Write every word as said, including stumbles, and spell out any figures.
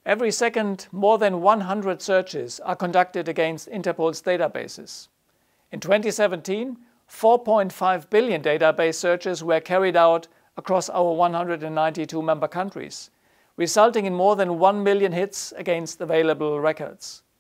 Every second, more than one hundred searches are conducted against Interpol's databases. In twenty seventeen, four point five billion database searches were carried out across our one hundred ninety-two member countries, resulting in more than one million hits against available records.